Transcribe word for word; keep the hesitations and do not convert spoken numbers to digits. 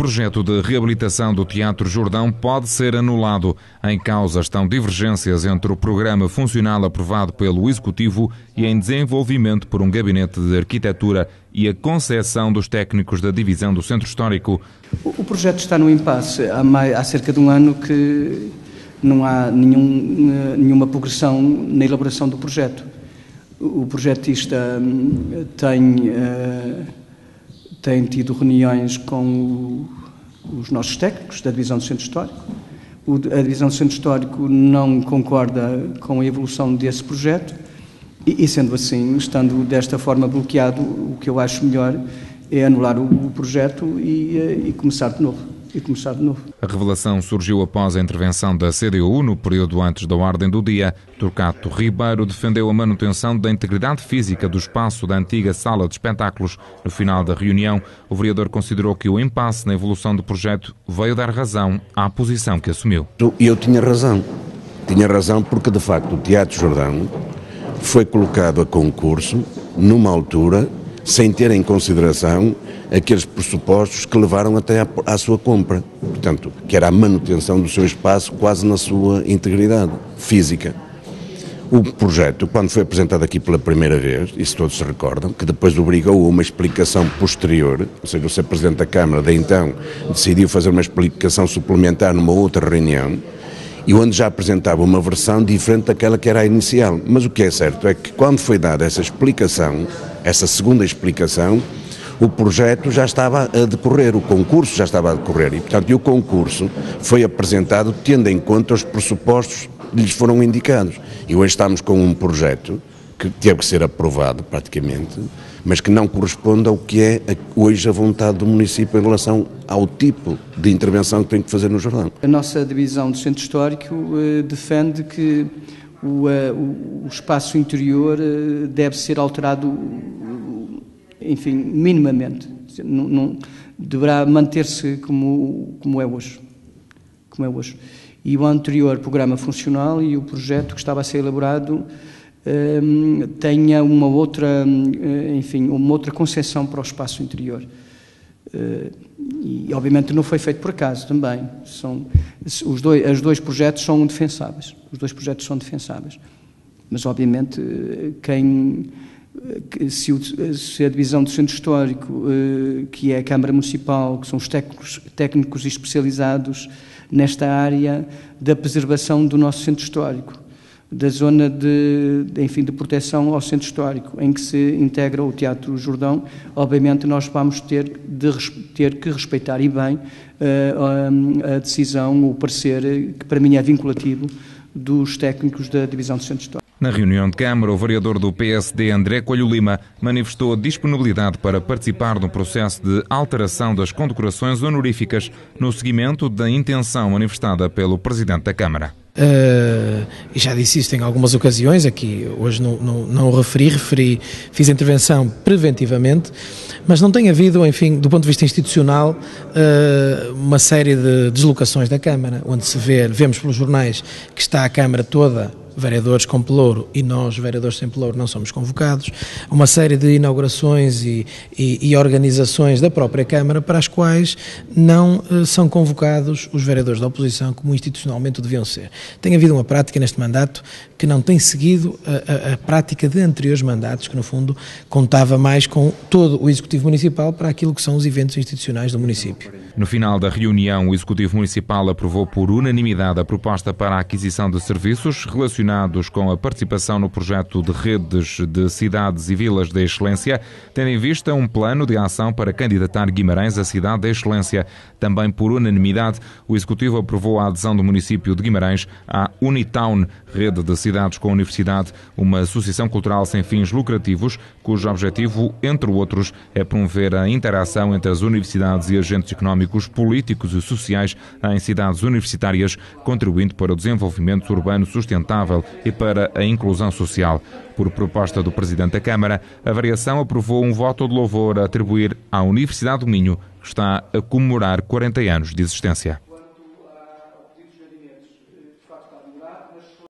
projeto de reabilitação do Teatro Jordão pode ser anulado. Em causa estão divergências entre o programa funcional aprovado pelo Executivo e em desenvolvimento por um gabinete de arquitetura e a concepção dos técnicos da divisão do Centro Histórico. O projeto está no impasse. Há, mais, há cerca de um ano que não há nenhum, nenhuma progressão na elaboração do projeto. O projetista tem... Uh, tem tido reuniões com os nossos técnicos da divisão do Centro Histórico. A divisão do Centro Histórico não concorda com a evolução desse projeto e, sendo assim, estando desta forma bloqueado, o que eu acho melhor é anular o projeto e, e começar de novo. E começar de novo. A revelação surgiu após a intervenção da C D U no período antes da ordem do dia. Torquato Ribeiro defendeu a manutenção da integridade física do espaço da antiga sala de espetáculos. No final da reunião, o vereador considerou que o impasse na evolução do projeto veio dar razão à posição que assumiu. E eu tinha razão. Tinha razão porque, de facto, o Teatro Jordão foi colocado a concurso numa altura sem ter em consideração aqueles pressupostos que levaram até à, à sua compra, portanto, que era a manutenção do seu espaço quase na sua integridade física. O projeto, quando foi apresentado aqui pela primeira vez, isso todos se recordam, que depois obrigou a uma explicação posterior, ou seja, o senhor Presidente da Câmara, de então, decidiu fazer uma explicação suplementar numa outra reunião, e onde já apresentava uma versão diferente daquela que era a inicial. Mas o que é certo é que quando foi dada essa explicação, essa segunda explicação, o projeto já estava a decorrer, o concurso já estava a decorrer e, portanto, e o concurso foi apresentado tendo em conta os pressupostos que lhes foram indicados. E hoje estamos com um projeto que teve que ser aprovado praticamente, mas que não corresponde ao que é hoje a vontade do município em relação ao tipo de intervenção que tem que fazer no Jordão. A nossa divisão do Centro Histórico uh, defende que o, uh, o espaço interior uh, deve ser alterado, uh, enfim, minimamente. Não, não, deverá manter-se como, como é hoje. Como é hoje. E o anterior programa funcional e o projeto que estava a ser elaborado Um, tenha uma outra, enfim, uma outra concepção para o espaço interior. Uh, e, obviamente, não foi feito por acaso também. São, os, dois, os dois projetos são defensáveis. Os dois projetos são defensáveis. Mas, obviamente, quem, se, o, se a divisão do Centro Histórico, uh, que é a Câmara Municipal, que são os técnicos, técnicos especializados nesta área da preservação do nosso Centro Histórico, da zona de, de, enfim, de proteção ao Centro Histórico, em que se integra o Teatro Jordão, obviamente nós vamos ter, de, ter que respeitar e bem uh, a, a decisão, o parecer, que para mim é vinculativo, dos técnicos da divisão do Centro Histórico. Na reunião de Câmara, o vereador do P S D, André Coelho Lima, manifestou a disponibilidade para participar no processo de alteração das condecorações honoríficas no seguimento da intenção manifestada pelo Presidente da Câmara. Uh, e já disse isto em algumas ocasiões, aqui hoje não, não, não o referi, referi, fiz a intervenção preventivamente, mas não tem havido, enfim, do ponto de vista institucional, uh, uma série de deslocações da Câmara, onde se vê, vemos pelos jornais que está a Câmara toda, vereadores com pelouro e nós, vereadores sem pelouro, não somos convocados, uma série de inaugurações e, e, e organizações da própria Câmara para as quais não uh, são convocados os vereadores da oposição como institucionalmente deviam ser. Tem havido uma prática neste mandato que não tem seguido a, a, a prática de anteriores mandatos, que no fundo contava mais com todo o Executivo Municipal para aquilo que são os eventos institucionais do município. No final da reunião, o Executivo Municipal aprovou por unanimidade a proposta para a aquisição de serviços relacionados com a participação no projeto de redes de cidades e vilas de excelência, tendo em vista um plano de ação para candidatar Guimarães à cidade de excelência. Também por unanimidade, o Executivo aprovou a adesão do município de Guimarães à Unitown, rede de cidades com universidade, uma associação cultural sem fins lucrativos, cujo objetivo, entre outros, é promover a interação entre as universidades e agentes económicos, políticos e sociais em cidades universitárias, contribuindo para o desenvolvimento urbano sustentável e para a inclusão social. Por proposta do Presidente da Câmara, a variação aprovou um voto de louvor a atribuir à Universidade do Minho, que está a comemorar quarenta anos de existência.